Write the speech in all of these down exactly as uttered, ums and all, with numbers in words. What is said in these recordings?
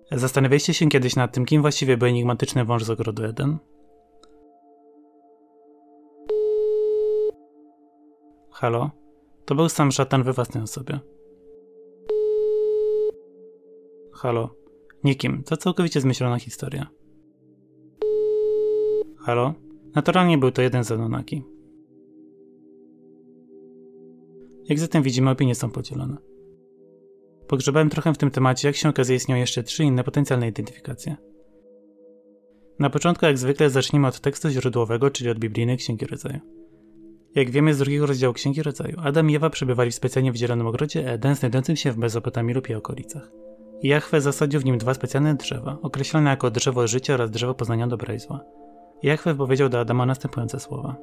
Zastanawialiście się kiedyś nad tym, kim właściwie był enigmatyczny wąż z ogrodu Eden? Halo? To był sam szatan we własnej osobie. Halo? Nikim. To całkowicie zmyślona historia. Halo? Naturalnie był to jeden z Anunnaki. Jak zatem widzimy, opinie są podzielone. Pogrzebałem trochę w tym temacie, jak się okazuje, istnieją jeszcze trzy inne potencjalne identyfikacje. Na początku, jak zwykle, zacznijmy od tekstu źródłowego, czyli od biblijnej Księgi Rodzaju. Jak wiemy z drugiego rozdziału Księgi Rodzaju, Adam i Ewa przebywali w specjalnie wydzielonym ogrodzie Eden, znajdującym się w Mezopotamii lub jej okolicach. Jahwe zasadził w nim dwa specjalne drzewa, określone jako drzewo życia oraz drzewo poznania dobra i zła. Jahwe powiedział do Adama następujące słowa.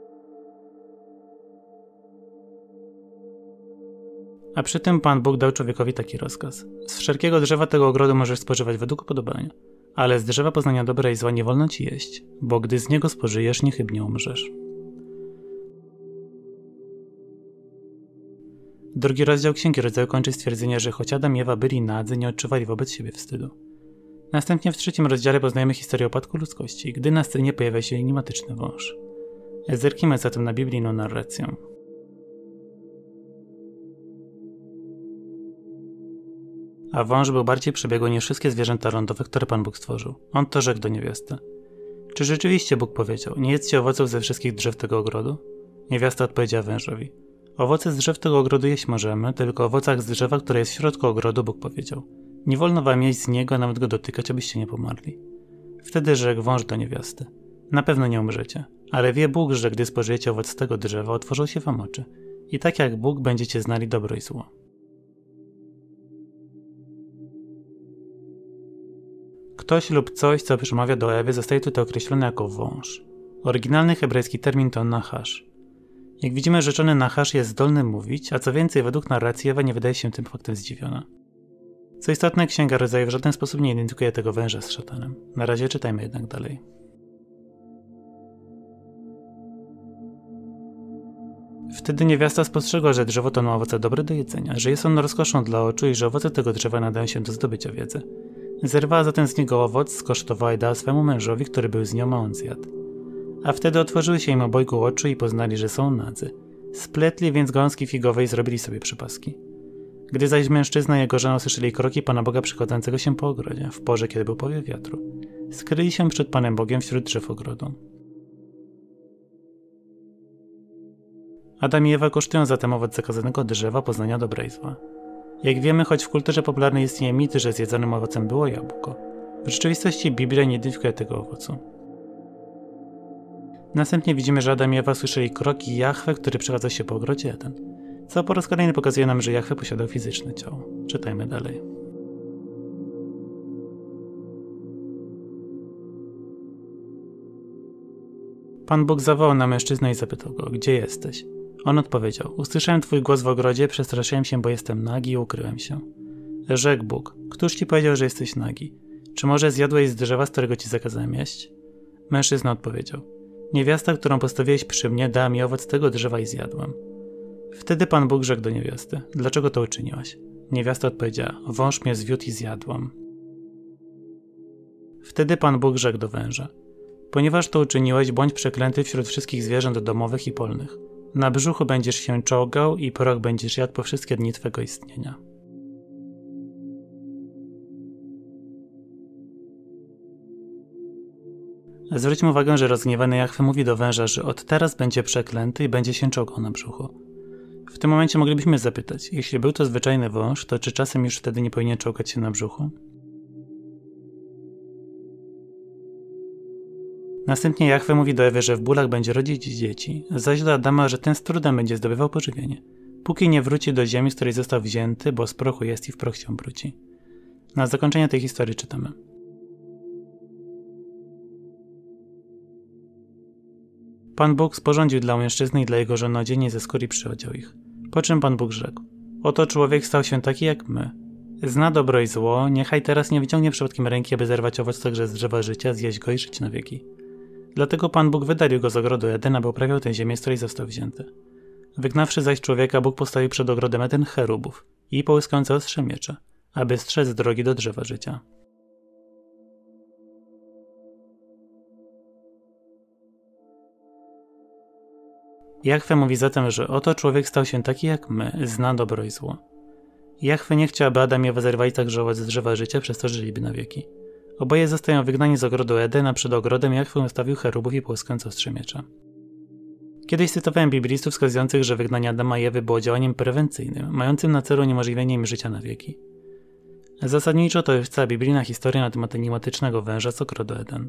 A przy tym Pan Bóg dał człowiekowi taki rozkaz. Z wszelkiego drzewa tego ogrodu możesz spożywać według upodobania, ale z drzewa poznania dobra i zła nie wolno ci jeść, bo gdy z niego spożyjesz, niechybnie umrzesz. Drugi rozdział Księgi Rodzaju kończy stwierdzenie, że choć Adam i Ewa byli nadzy, nie odczuwali wobec siebie wstydu. Następnie w trzecim rozdziale poznajemy historię upadku ludzkości, gdy na scenie pojawia się enigmatyczny wąż. Zerknijmy zatem na biblijną narrację. A wąż był bardziej przebiegły niż wszystkie zwierzęta lądowe, które Pan Bóg stworzył. On to rzekł do niewiasty. Czy rzeczywiście Bóg powiedział, nie jedzcie owoców ze wszystkich drzew tego ogrodu? Niewiasta odpowiedziała wężowi. Owoce z drzew tego ogrodu jeść możemy, tylko o owocach z drzewa, które jest w środku ogrodu, Bóg powiedział. Nie wolno wam jeść z niego, a nawet go dotykać, abyście nie pomarli. Wtedy rzekł wąż do niewiasty. Na pewno nie umrzecie, ale wie Bóg, że gdy spożyjecie owoc z tego drzewa, otworzą się wam oczy. I tak jak Bóg będziecie znali dobro i zło. Ktoś lub coś, co przemawia do Ewy, zostaje tutaj określone jako wąż. Oryginalny hebrajski termin to nachasz. Jak widzimy, rzeczony nachasz jest zdolny mówić, a co więcej, według narracji Ewa nie wydaje się tym faktem zdziwiona. Co istotne, Księga Rodzaju w żaden sposób nie identyfikuje tego węża z szatanem. Na razie czytajmy jednak dalej. Wtedy niewiasta spostrzegła, że drzewo to ma owoce dobre do jedzenia, że jest ono rozkoszą dla oczu i że owoce tego drzewa nadają się do zdobycia wiedzy. Zerwała zatem z niego owoc, skosztowała i dała swemu mężowi, który był z nią, a on zjadł. A wtedy otworzyły się im obojgu oczy i poznali, że są nadzy. Spletli więc gałązki figowe i zrobili sobie przypaski. Gdy zaś mężczyzna i jego żona usłyszeli kroki Pana Boga przychodzącego się po ogrodzie, w porze, kiedy był powiew wiatru, skryli się przed Panem Bogiem wśród drzew ogrodu. Adam i Ewa kosztują zatem owoc zakazanego drzewa poznania dobra i zła. Jak wiemy, choć w kulturze popularnej istnieje mit, że zjedzonym owocem było jabłko, w rzeczywistości Biblia nie identyfikuje tego owocu. Następnie widzimy, że Adam i Ewa słyszeli kroki Jahwe, który przechadzał się po ogrodzie Eden, co po raz kolejny pokazuje nam, że Jahwe posiadał fizyczne ciało. Czytajmy dalej. Pan Bóg zawołał na mężczyznę i zapytał go, gdzie jesteś? On odpowiedział, usłyszałem twój głos w ogrodzie, przestraszyłem się, bo jestem nagi i ukryłem się. Rzekł Bóg, któż ci powiedział, że jesteś nagi? Czy może zjadłeś z drzewa, z którego ci zakazałem jeść? Mężczyzna odpowiedział, niewiasta, którą postawiłeś przy mnie, dała mi owoc tego drzewa i zjadłem. Wtedy Pan Bóg rzekł do niewiasty, dlaczego to uczyniłaś? Niewiasta odpowiedziała, wąż mnie zwiódł i zjadłam. Wtedy Pan Bóg rzekł do węża, ponieważ to uczyniłeś, bądź przeklęty wśród wszystkich zwierząt domowych i polnych. Na brzuchu będziesz się czołgał i proch będziesz jadł po wszystkie dni twego istnienia. Zwróćmy uwagę, że rozgniewany Jahwe mówi do węża, że od teraz będzie przeklęty i będzie się czołgał na brzuchu. W tym momencie moglibyśmy zapytać, jeśli był to zwyczajny wąż, to czy czasem już wtedy nie powinien czołgać się na brzuchu? Następnie Jahwe mówi do Ewy, że w bólach będzie rodzić dzieci, zaś do Adama, że ten z trudem będzie zdobywał pożywienie, póki nie wróci do ziemi, z której został wzięty, bo z prochu jest i w proch się obróci. Na zakończenie tej historii czytamy. Pan Bóg sporządził dla mężczyzny i dla jego żony odzienie ze skóry i przyodział ich. Po czym Pan Bóg rzekł, oto człowiek stał się taki jak my. Zna dobro i zło, niechaj teraz nie wyciągnie przypadkiem ręki, aby zerwać owoc także z drzewa życia, zjeść go i żyć na wieki. Dlatego Pan Bóg wydalił go z ogrodu Eden, aby uprawiał tę ziemię, z której został wzięty. Wygnawszy zaś człowieka, Bóg postawił przed ogrodem Eden cherubów i połyskające ostrze miecze, aby strzec z drogi do drzewa życia. Jahwe mówi zatem, że oto człowiek stał się taki jak my, zna dobro i zło. Jahwe nie chciał, aby Adam i Ewa zerwali także owoc z drzewa życia, przez to żyliby na wieki. Oboje zostają wygnani z ogrodu Eden, a przed ogrodem Jahwe ustawił cherubów i płaskujące ostrze miecza. Kiedyś cytowałem biblistów wskazujących, że wygnanie Adama i Ewy było działaniem prewencyjnym, mającym na celu uniemożliwienie im życia na wieki. Zasadniczo to jest cała biblijna historia na temat enigmatycznego węża z ogrodu Eden.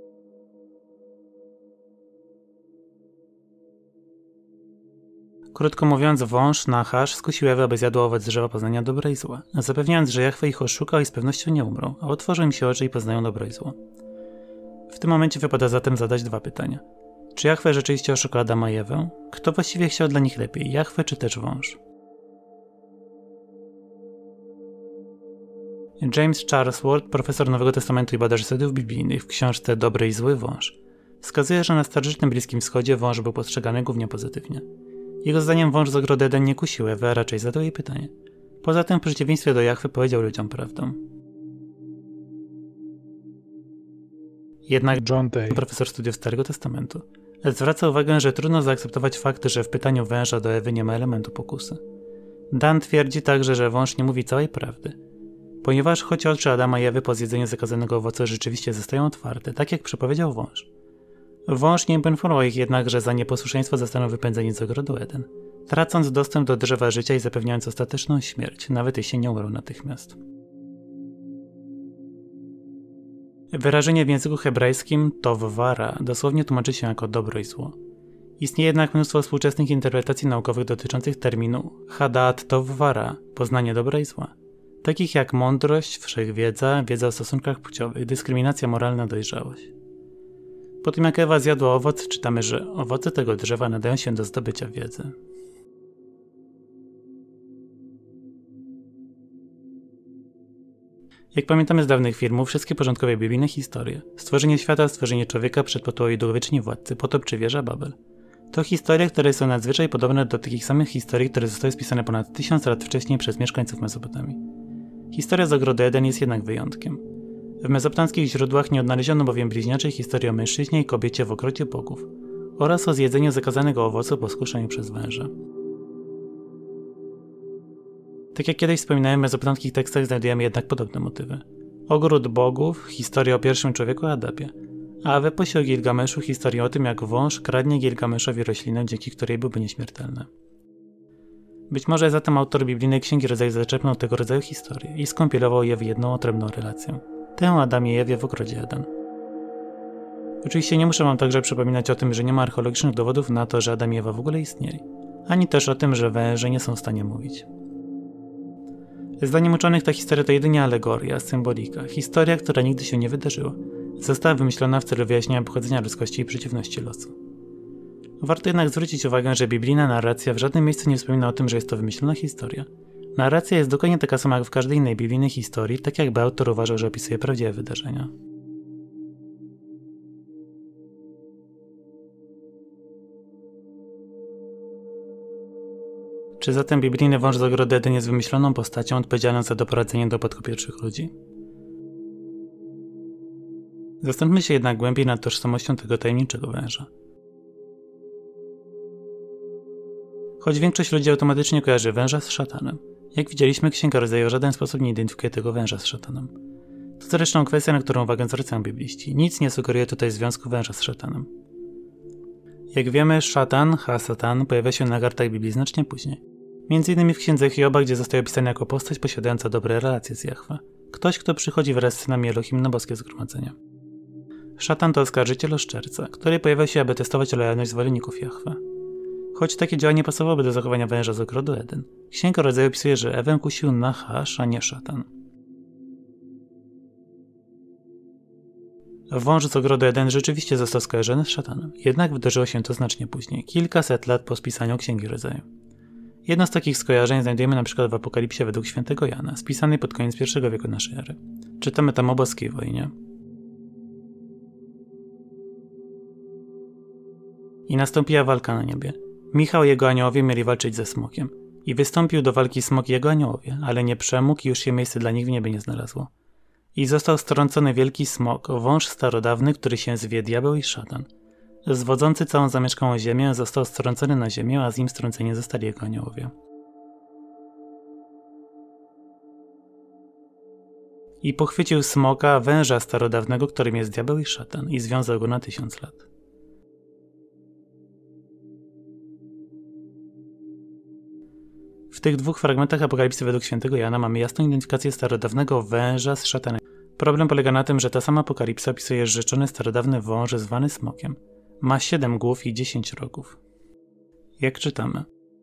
Krótko mówiąc, wąż Nachasz skusił Ewę, aby zjadła owoc drzewa poznania dobra i zła, zapewniając, że Jahwe ich oszukał i z pewnością nie umrą, a otworzą im się oczy i poznają dobro i zło. W tym momencie wypada zatem zadać dwa pytania. Czy Jahwe rzeczywiście oszukał Adama i Ewę? Kto właściwie chciał dla nich lepiej, Jahwe czy też wąż? James Charlesworth, profesor Nowego Testamentu i badacz studiów biblijnych, w książce Dobry i Zły Wąż, wskazuje, że na starożytnym Bliskim Wschodzie wąż był postrzegany głównie pozytywnie. Jego zdaniem wąż z ogrodu Eden nie kusił Ewy, a raczej zadał jej pytanie. Poza tym w przeciwieństwie do Jahwe powiedział ludziom prawdę. Jednak John Day, profesor studiów Starego Testamentu, zwraca uwagę, że trudno zaakceptować fakt, że w pytaniu węża do Ewy nie ma elementu pokusy. Dan twierdzi także, że wąż nie mówi całej prawdy, ponieważ choć oczy Adama i Ewy po zjedzeniu zakazanego owocu rzeczywiście zostają otwarte, tak jak przepowiedział wąż. Wąż nie poinformował ich jednak, że za nieposłuszeństwo zostaną wypędzeni z ogrodu Eden, tracąc dostęp do drzewa życia i zapewniając ostateczną śmierć, nawet jeśli nie umrą natychmiast. Wyrażenie w języku hebrajskim tov-vara dosłownie tłumaczy się jako dobro i zło. Istnieje jednak mnóstwo współczesnych interpretacji naukowych dotyczących terminu hadat tov-vara, poznanie dobra i zła, takich jak mądrość, wszechwiedza, wiedza o stosunkach płciowych, dyskryminacja moralna, dojrzałość. Po tym jak Ewa zjadła owoc, czytamy, że owoce tego drzewa nadają się do zdobycia wiedzy. Jak pamiętamy z dawnych filmów, wszystkie porządkowe biblijne historie, stworzenie świata, stworzenie człowieka, przedpotłowi i długowieczni władcy, potop czy wieża Babel, to historie, które są nadzwyczaj podobne do takich samych historii, które zostały spisane ponad tysiąc lat wcześniej przez mieszkańców Mezopotamii. Historia z ogrodu Eden jest jednak wyjątkiem. W mezopotamskich źródłach nie odnaleziono bowiem bliźniaczej historii o mężczyźnie i kobiecie w ogrodzie bogów oraz o zjedzeniu zakazanego owocu po skuszeniu przez węża. Tak jak kiedyś wspominałem, w mezopotamskich tekstach znajdujemy jednak podobne motywy. Ogród bogów, historia o pierwszym człowieku Adamie, a w eposie o Gilgameszu historię o tym, jak wąż kradnie Gilgameszowi roślinę, dzięki której byłby nieśmiertelny. Być może zatem autor biblijnej Księgi Rodzaju zaczerpnął tego rodzaju historię i skompilował je w jedną odrębną relację. Tę o Adamie i Ewie w ogrodzie Eden. Oczywiście nie muszę wam także przypominać o tym, że nie ma archeologicznych dowodów na to, że Adam i Ewa w ogóle istnieli, ani też o tym, że węże nie są w stanie mówić. Zdaniem uczonych ta historia to jedynie alegoria, symbolika, historia, która nigdy się nie wydarzyła. Została wymyślona w celu wyjaśnienia pochodzenia ludzkości i przeciwności losu. Warto jednak zwrócić uwagę, że biblijna narracja w żadnym miejscu nie wspomina o tym, że jest to wymyślona historia. Narracja jest dokładnie taka sama jak w każdej innej biblijnej historii, tak jakby autor uważał, że opisuje prawdziwe wydarzenia. Czy zatem biblijny wąż z ogrodu Eden jest wymyśloną postacią odpowiedzialną za doprowadzenie do upadku pierwszych ludzi? Zastanówmy się jednak głębiej nad tożsamością tego tajemniczego węża. Choć większość ludzi automatycznie kojarzy węża z szatanem, jak widzieliśmy, Księga Rodzaju w żaden sposób nie identyfikuje tego węża z szatanem. To zresztą kwestia, na którą uwagę zwracają bibliści. Nic nie sugeruje tutaj związku węża z szatanem. Jak wiemy, szatan, ha-satan, pojawia się na kartach Biblii znacznie później. Między innymi w Księdze Hioba, gdzie zostaje opisany jako postać posiadająca dobre relacje z Jahwe. Ktoś, kto przychodzi wraz z synami Elohim na boskie zgromadzenia. Szatan to oskarżyciel oszczerca, który pojawia się, aby testować lojalność zwolenników Jahwe. Choć takie działanie pasowałoby do zachowania węża z ogrodu Eden, Księga Rodzaju opisuje, że Ewę kusił Nachasz, a nie szatan. Wąż z ogrodu Eden rzeczywiście został skojarzony z szatanem, jednak wydarzyło się to znacznie później, kilkaset lat po spisaniu Księgi Rodzaju. Jedno z takich skojarzeń znajdujemy na przykład w Apokalipsie według świętego Jana, spisanej pod koniec pierwszego wieku naszej ery. Czytamy tam o boskiej wojnie. I nastąpiła walka na niebie. Michał i jego aniołowie mieli walczyć ze smokiem. I wystąpił do walki smok i jego aniołowie, ale nie przemógł i już się miejsce dla nich w niebie nie znalazło. I został strącony wielki smok, wąż starodawny, który się zwie diabeł i szatan. Zwodzący całą zamieszkałą ziemię został strącony na ziemię, a z nim strąceni zostali jego aniołowie. I pochwycił smoka, węża starodawnego, którym jest diabeł i szatan, i związał go na tysiąc lat. W tych dwóch fragmentach Apokalipsy według świętego Jana mamy jasną identyfikację starodawnego węża z szatanem. Problem polega na tym, że ta sama Apokalipsa opisuje rzeczony starodawny wąż zwany smokiem. Ma siedem głów i dziesięć rogów. Jak czytamy.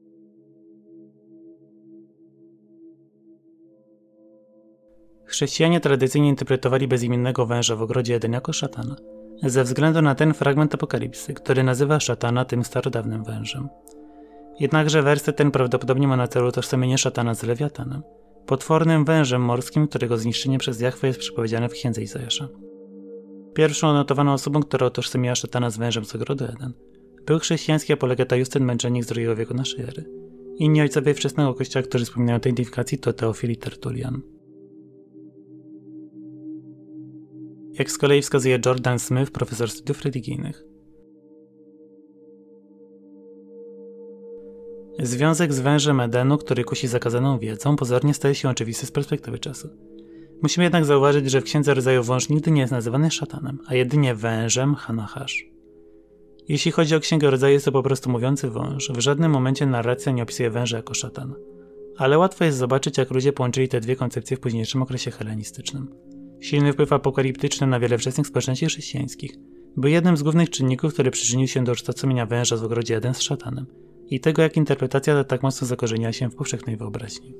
Chrześcijanie tradycyjnie interpretowali bezimiennego węża w ogrodzie Eden jako szatana, ze względu na ten fragment Apokalipsy, który nazywa szatana tym starodawnym wężem. Jednakże werset ten prawdopodobnie ma na celu utożsamienie szatana z Lewiatanem, potwornym wężem morskim, którego zniszczenie przez Jahwe jest przepowiedziane w księdze Izajasza. Pierwszą odnotowaną osobą, która utożsamiła szatana z wężem z ogrodu Eden, był chrześcijański apologeta Justyn Męczennik z drugiego wieku naszej ery. Inni ojcowie wczesnego kościoła, którzy wspominają o tej identyfikacji, to Teofil i Tertulian. Jak z kolei wskazuje Jordan Smith, profesor studiów religijnych. Związek z wężem Edenu, który kusi zakazaną wiedzą, pozornie staje się oczywisty z perspektywy czasu. Musimy jednak zauważyć, że w Księdze Rodzaju wąż nigdy nie jest nazywany szatanem, a jedynie wężem Hanachasz. Jeśli chodzi o Księgę Rodzaju, jest to po prostu mówiący wąż. W żadnym momencie narracja nie opisuje węża jako szatana. Ale łatwo jest zobaczyć, jak ludzie połączyli te dwie koncepcje w późniejszym okresie helenistycznym. Silny wpływ apokaliptyczny na wiele wczesnych społeczności chrześcijańskich był jednym z głównych czynników, który przyczynił się do utożsamienia węża w ogrodzie Eden z szatanem i tego, jak interpretacja ta tak mocno zakorzeniła się w powszechnej wyobraźni.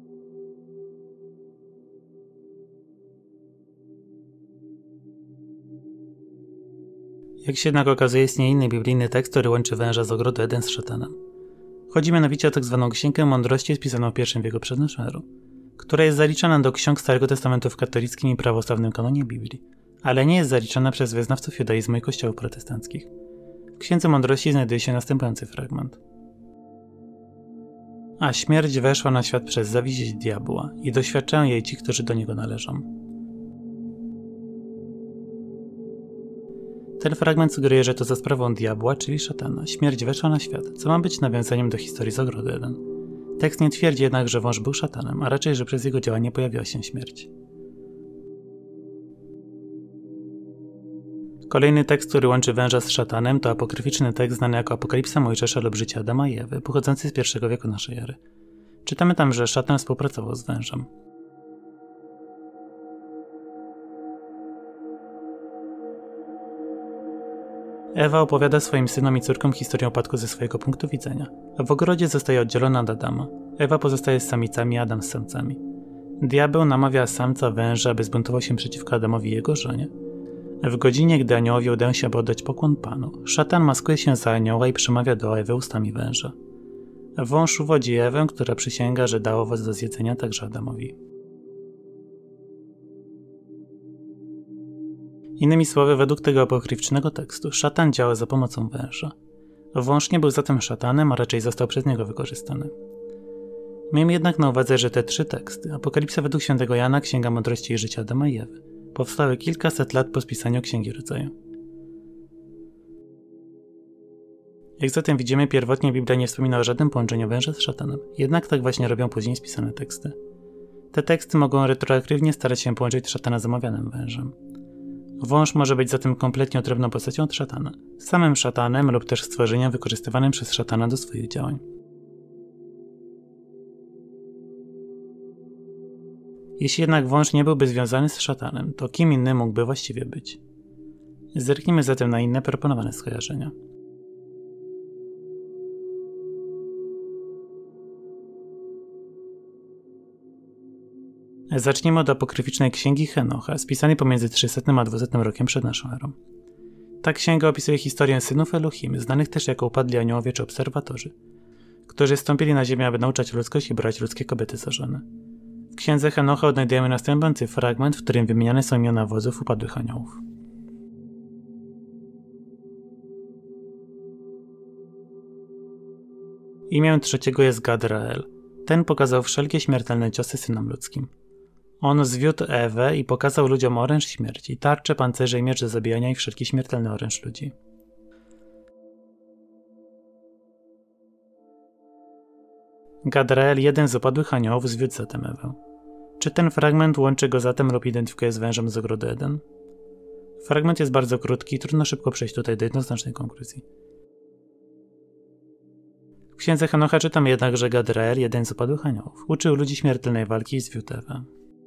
Jak się jednak okazuje, istnieje inny biblijny tekst, który łączy węża z ogrodu Eden z szatanem. Chodzi mianowicie o tak zwaną Księgę Mądrości spisaną w pierwszym wieku przed naszą erą, która jest zaliczana do ksiąg Starego Testamentu w katolickim i prawosławnym kanonie Biblii, ale nie jest zaliczana przez wyznawców judaizmu i kościołów protestanckich. W Księdze Mądrości znajduje się następujący fragment. A śmierć weszła na świat przez zawiść diabła i doświadczają jej ci, którzy do niego należą. Ten fragment sugeruje, że to za sprawą diabła, czyli szatana, śmierć weszła na świat, co ma być nawiązaniem do historii z ogrodu Eden. Tekst nie twierdzi jednak, że wąż był szatanem, a raczej, że przez jego działanie pojawiła się śmierć. Kolejny tekst, który łączy węża z szatanem, to apokryficzny tekst znany jako Apokalipsa Mojżesza lub Życie Adama i Ewy, pochodzący z pierwszego wieku naszej ery. Czytamy tam, że szatan współpracował z wężem. Ewa opowiada swoim synom i córkom historię upadku ze swojego punktu widzenia. W ogrodzie zostaje oddzielona od Adama. Ewa pozostaje z samicami, Adam z samcami. Diabeł namawia samca węża, aby zbuntował się przeciwko Adamowi i jego żonie. W godzinie, gdy aniołowie udają się, aby oddać pokłon Panu, szatan maskuje się za anioła i przemawia do Ewy ustami węża. Wąż uwodzi Ewę, która przysięga, że da owoc do zjedzenia także Adamowi. Innymi słowy, według tego apokryficznego tekstu, szatan działa za pomocą węża. Wąż nie był zatem szatanem, a raczej został przez niego wykorzystany. Miejmy jednak na uwadze, że te trzy teksty, Apokalipsa według świętego Jana, Księga Mądrości i Życia Adama i Ewy, powstały kilkaset lat po spisaniu Księgi Rodzaju. Jak zatem widzimy, pierwotnie Biblia nie wspomina o żadnym połączeniu węża z szatanem, jednak tak właśnie robią później spisane teksty. Te teksty mogą retroaktywnie starać się połączyć szatana z omawianym wężem. Wąż może być zatem kompletnie odrębną postacią od szatana, samym szatanem lub też stworzeniem wykorzystywanym przez szatana do swoich działań. Jeśli jednak wąż nie byłby związany z szatanem, to kim innym mógłby właściwie być? Zerknijmy zatem na inne proponowane skojarzenia. Zacznijmy od apokryficznej księgi Henocha, spisanej pomiędzy trzysetnym a dwusetnym rokiem przed naszą erą. Ta księga opisuje historię synów Elohim, znanych też jako upadli aniołowie czy obserwatorzy, którzy stąpili na ziemię, aby nauczać ludzkość i brać ludzkie kobiety za żony. W księdze Henocha odnajdujemy następujący fragment, w którym wymieniane są imiona wodzów upadłych aniołów. Imię trzeciego jest Gadrael. Ten pokazał wszelkie śmiertelne ciosy synom ludzkim. On zwiódł Ewę i pokazał ludziom oręż śmierci, tarczę, pancerze i miecz do zabijania i wszelki śmiertelny oręż ludzi. Gadrael, jeden z upadłych aniołów, zwiódł zatem Ewę. Czy ten fragment łączy go zatem lub identyfikuje z wężem z ogrodu Eden? Fragment jest bardzo krótki i trudno szybko przejść tutaj do jednoznacznej konkluzji. W księdze Henocha czytam jednak, że Gadrael, jeden z upadłych aniołów, uczył ludzi śmiertelnej walki i zwiódł Ewę.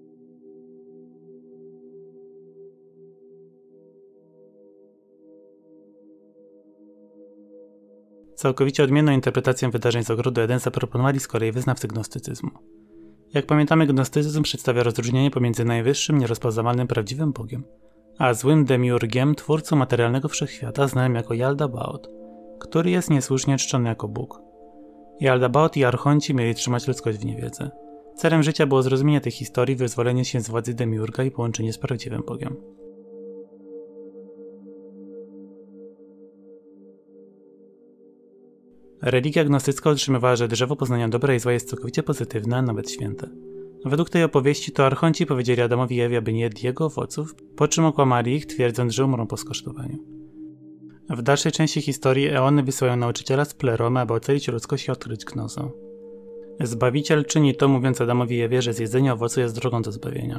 Całkowicie odmienną interpretację wydarzeń z ogrodu Eden zaproponowali z kolei wyznawcy gnostycyzmu. Jak pamiętamy, gnostycyzm przedstawia rozróżnienie pomiędzy najwyższym, nierozpoznawalnym prawdziwym Bogiem, a złym demiurgiem, twórcą materialnego wszechświata, znanym jako Yaldabaoth, który jest niesłusznie czczony jako Bóg. Yaldabaoth i archonci mieli trzymać ludzkość w niewiedzy. Celem życia było zrozumienie tej historii, wyzwolenie się z władzy demiurga i połączenie z prawdziwym Bogiem. Religia gnostycka utrzymywała, że drzewo poznania dobra i zła jest całkowicie pozytywne, a nawet święte. Według tej opowieści to archonci powiedzieli Adamowi i Ewie, aby nie jedli jego owoców, po czym okłamali ich, twierdząc, że umrą po skosztowaniu. W dalszej części historii eony wysyłają nauczyciela z Pleroma, aby ocalić ludzkość i odkryć gnozę. Zbawiciel czyni to, mówiąc Adamowi i Ewie, że zjedzenie owocu jest drogą do zbawienia.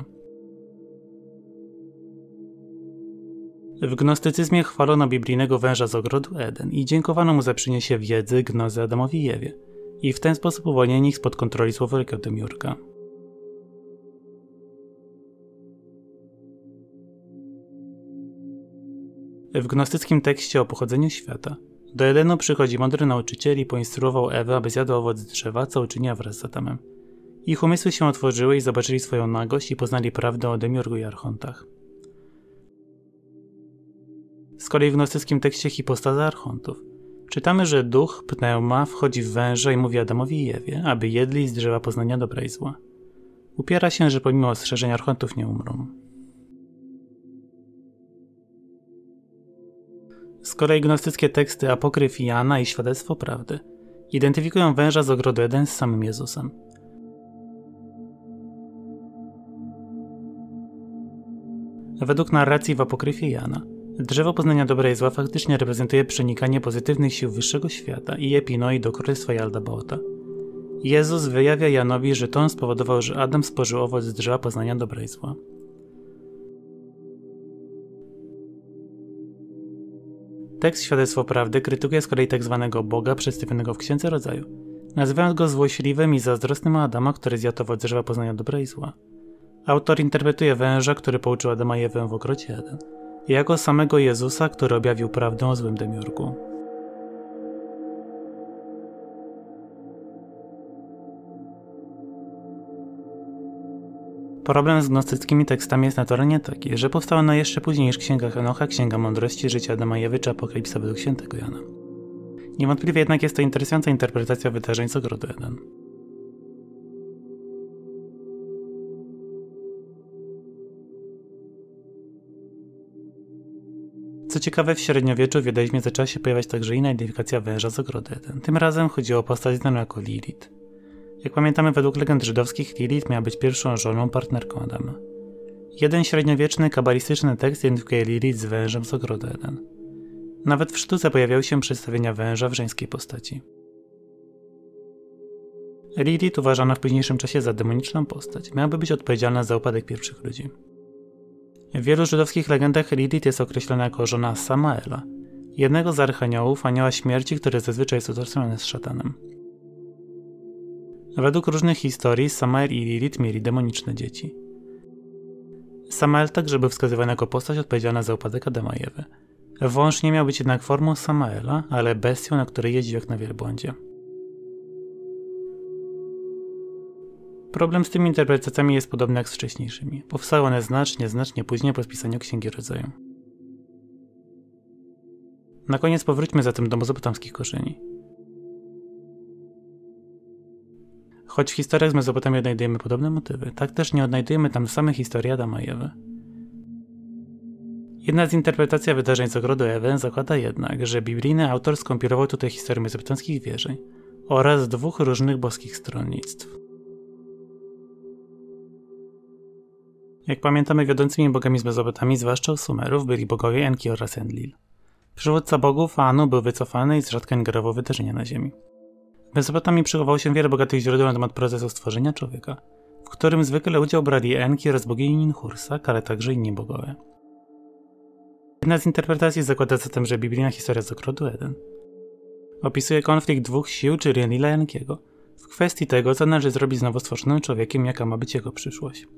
W gnostycyzmie chwalono biblijnego węża z ogrodu Eden i dziękowano mu za przyniesie wiedzy, gnozy Adamowi i Ewie i w ten sposób uwolnienie ich spod kontroli złowolskiego demiurga. W gnostyckim tekście o pochodzeniu świata do Edenu przychodzi mądry nauczyciel i poinstruował Ewę, aby zjadła owoc drzewa, co uczyniła wraz z Adamem. Ich umysły się otworzyły i zobaczyli swoją nagość i poznali prawdę o demiurgu i archontach. Z kolei w gnostyckim tekście hipostaza archontów czytamy, że duch pneuma wchodzi w węża i mówi Adamowi i Ewie, aby jedli z drzewa poznania dobra i zła. Upiera się, że pomimo ostrzeżeń archontów nie umrą. Z kolei gnostyckie teksty Apokryf Jana i Świadectwo Prawdy identyfikują węża z ogrodu Eden z samym Jezusem. Według narracji w Apokryfie Jana drzewo poznania dobra i zła faktycznie reprezentuje przenikanie pozytywnych sił wyższego świata i epinoi do królestwa Yaldabaotha. Jezus wyjawia Janowi, że to on spowodował, że Adam spożył owoc z drzewa poznania dobra i zła. Tekst Świadectwo Prawdy krytykuje z kolei tak zwanego Boga przedstawionego w Księdze Rodzaju, nazywając go złośliwym i zazdrosnym o Adama, który zjadł owoc drzewa poznania dobra i zła. Autor interpretuje węża, który pouczył Adama i Ewę w ogrodzie Eden, jako samego Jezusa, który objawił prawdę o złym demiurgu. Problem z gnostyckimi tekstami jest naturalnie taki, że powstały one jeszcze później niż Księga Henocha, Księga Mądrości, Życia Adama i Ewy czy Apokalipsa według świętego Jana. Niewątpliwie jednak jest to interesująca interpretacja wydarzeń z ogrodu Eden. Co ciekawe, w średniowieczu w judaizmie zaczęła się pojawiać także inna identyfikacja węża z ogrodu Eden. Tym razem chodziło o postać znaną jako Lilith. Jak pamiętamy, według legend żydowskich Lilith miała być pierwszą żoną, partnerką Adama. Jeden średniowieczny, kabalistyczny tekst identyfikuje Lilith z wężem z ogrodu Eden. Nawet w sztuce pojawiały się przedstawienia węża w żeńskiej postaci. Lilith, uważana w późniejszym czasie za demoniczną postać, miałaby być odpowiedzialna za upadek pierwszych ludzi. W wielu żydowskich legendach Lilith jest określona jako żona Samaela, jednego z archaniołów, anioła śmierci, który zazwyczaj jest utożsamiany z szatanem. Według różnych historii Samael i Lilith mieli demoniczne dzieci. Samael także był wskazywany jako postać odpowiedzialna za upadek Adama i Ewy. Wąż nie miał być jednak formą Samaela, ale bestią, na której jeździł jak na wielbłądzie. Problem z tymi interpretacjami jest podobny jak z wcześniejszymi. Powstały one znacznie, znacznie później po spisaniu Księgi Rodzaju. Na koniec powróćmy zatem do mezopotamskich korzeni. Choć w historiach z Mezopotamii odnajdujemy podobne motywy, tak też nie odnajdujemy tam samych historii Adama i Ewy. Jedna z interpretacji wydarzeń z ogrodu Eden zakłada jednak, że biblijny autor skompilował tutaj historię mezopotamskich wierzeń oraz dwóch różnych boskich stronnictw. Jak pamiętamy, wiodącymi bogami z Mezopotamii, zwłaszcza u Sumerów, byli bogowie Enki oraz Enlil. Przywódca bogów, Anu, był wycofany i z rzadko ingerował w wydarzenia na ziemi. W Mezopotamii przechowało się wiele bogatych źródeł na temat procesu stworzenia człowieka, w którym zwykle udział brali Enki oraz bogini Ninhursa, ale także inni bogowie. Jedna z interpretacji zakłada zatem, że biblijna historia z ogrodu Eden opisuje konflikt dwóch sił, czyli Enlila i Enkiego, w kwestii tego, co należy zrobić z nowo stworzonym człowiekiem, jaka ma być jego przyszłość.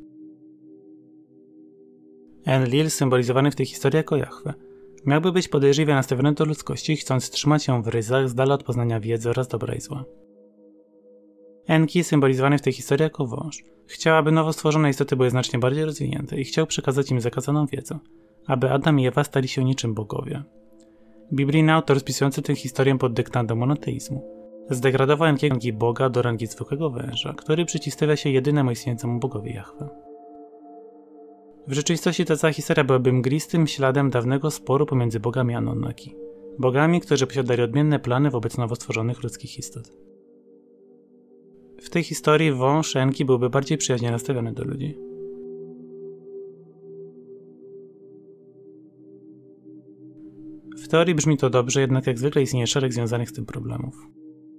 Enlil, symbolizowany w tej historii jako Jahwe, miałby być podejrzliwie nastawiony do ludzkości, chcąc trzymać ją w ryzach z dala od poznania wiedzy oraz dobra i zła. Enki, symbolizowany w tej historii jako wąż, chciał, aby nowo stworzone istoty były znacznie bardziej rozwinięte i chciał przekazać im zakazaną wiedzę, aby Adam i Ewa stali się niczym bogowie. Biblijny autor spisujący tę historię pod dyktandem monoteizmu zdegradował Enkiego z rangi Boga do rangi zwykłego węża, który przeciwstawia się jedynemu istniejącemu bogowi Jahwe. W rzeczywistości ta cała historia byłaby mglistym śladem dawnego sporu pomiędzy bogami Anunnaki, bogami, którzy posiadali odmienne plany wobec nowo stworzonych ludzkich istot. W tej historii wąż Enki byłby bardziej przyjaźnie nastawiony do ludzi. W teorii brzmi to dobrze, jednak jak zwykle istnieje szereg związanych z tym problemów.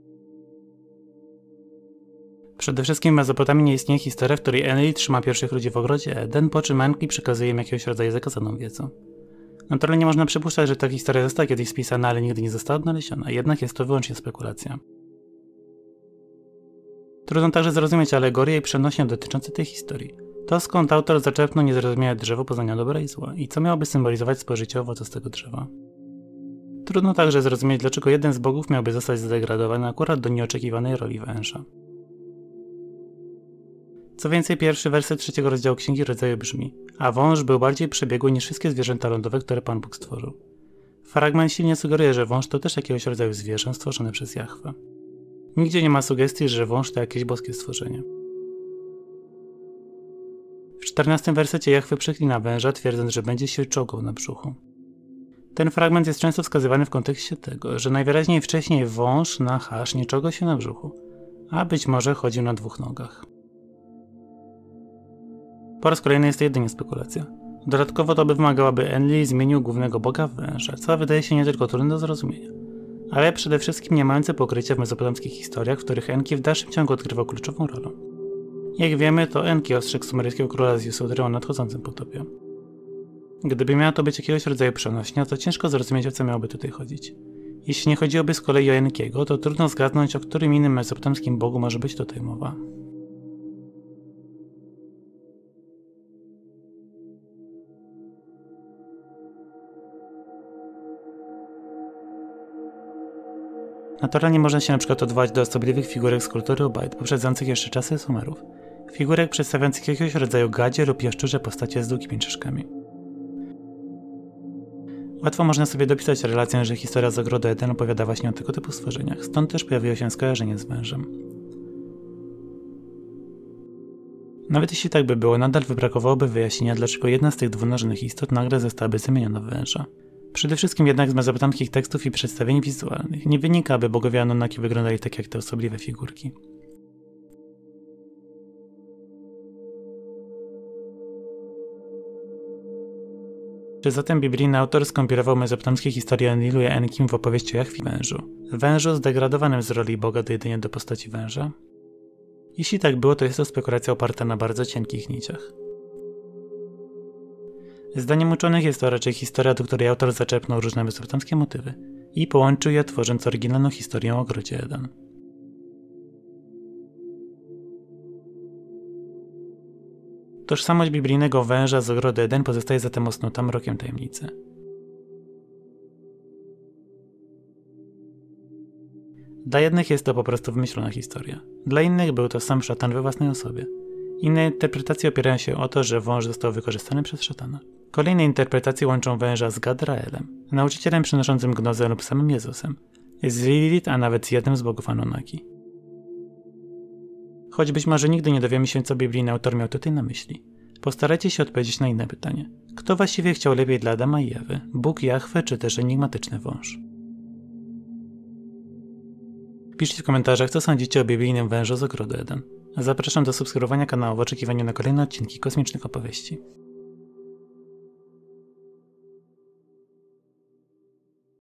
Przede wszystkim w Mezopotamii nie istnieje historia, w której Enlil trzyma pierwszych ludzi w ogrodzie Eden, po czym Enki przekazuje im jakiegoś rodzaju zakazaną wiedzę. Naturalnie nie można przypuszczać, że ta historia została kiedyś spisana, ale nigdy nie została odnaleziona, jednak jest to wyłącznie spekulacja. Trudno także zrozumieć alegorię i przenośnie dotyczące tej historii. To, skąd autor zaczerpnął niezrozumiałe drzewo poznania dobra i zła i co miałoby symbolizować spożycie owocu z tego drzewa. Trudno także zrozumieć, dlaczego jeden z bogów miałby zostać zdegradowany akurat do nieoczekiwanej roli węża. Co więcej, pierwszy werset trzeciego rozdziału Księgi Rodzaju brzmi: a wąż był bardziej przebiegły niż wszystkie zwierzęta lądowe, które Pan Bóg stworzył. Fragment silnie sugeruje, że wąż to też jakiegoś rodzaju zwierzę stworzone przez Jahwe. Nigdzie nie ma sugestii, że wąż to jakieś boskie stworzenie. W czternastym wersecie Jahwe przeklina węża, twierdząc, że będzie się czołgał na brzuchu. Ten fragment jest często wskazywany w kontekście tego, że najwyraźniej wcześniej wąż, Nachasz, nie czołgał się na brzuchu, a być może chodził na dwóch nogach. Po raz kolejny jest to jedynie spekulacja. Dodatkowo to by wymagało, aby Enlil zmienił głównego boga w węża, co wydaje się nie tylko trudne do zrozumienia, ale przede wszystkim nie mające pokrycia w mezopotamskich historiach, w których Enki w dalszym ciągu odgrywał kluczową rolę. Jak wiemy, to Enki ostrzegł sumeryjskiego króla z Yusudry o nadchodzącym potopie. Gdyby miała to być jakiegoś rodzaju przenośnia, to ciężko zrozumieć, o co miałoby tutaj chodzić. Jeśli nie chodziłoby z kolei o Enkiego, to trudno zgadnąć, o którym innym mezopotamskim bogu może być tutaj mowa. Naturalnie można się np. odwołać do osobliwych figurek z kultury Ubaid, poprzedzających jeszcze czasy Sumerów. Figurek przedstawiających jakiegoś rodzaju gadzie lub jaszczurze postacie z długimi czaszkami. Łatwo można sobie dopisać relację, że historia z ogrodu Eden opowiada właśnie o tego typu stworzeniach, stąd też pojawiło się skojarzenie z wężem. Nawet jeśli tak by było, nadal wybrakowałoby wyjaśnienia, dlaczego jedna z tych dwunożnych istot nagle zostałaby zamieniona w węża. Przede wszystkim jednak z mezopotamskich tekstów i przedstawień wizualnych nie wynika, aby bogowie Anunnaki wyglądali tak jak te osobliwe figurki. Czy zatem biblijny autor skompilował mezopotamskie historie o Enlilu i Enkim w opowieści o Jahwe i wężu? Wężu zdegradowanym z roli boga do jedynie do postaci węża? Jeśli tak było, to jest to spekulacja oparta na bardzo cienkich niciach. Zdaniem uczonych jest to raczej historia, do której autor zaczerpnął różne mezopotamskie motywy i połączył je, tworząc oryginalną historię o ogrodzie Eden. Tożsamość biblijnego węża z ogrodu Eden pozostaje zatem osnutą mrokiem tajemnicy. Dla jednych jest to po prostu wymyślona historia, dla innych był to sam szatan we własnej osobie. Inne interpretacje opierają się o to, że wąż został wykorzystany przez szatana. Kolejne interpretacje łączą węża z Gadraelem, nauczycielem przynoszącym gnozę lub samym Jezusem, z Lilith, a nawet z jednym z bogów Anunnaki. Choć być może nigdy nie dowiemy się, co biblijny autor miał tutaj na myśli. Postarajcie się odpowiedzieć na inne pytanie. Kto właściwie chciał lepiej dla Adama i Ewy? Bóg Jahwe czy też enigmatyczny wąż? Piszcie w komentarzach, co sądzicie o biblijnym wężu z ogrodu Eden. Zapraszam do subskrybowania kanału w oczekiwaniu na kolejne odcinki kosmicznych opowieści.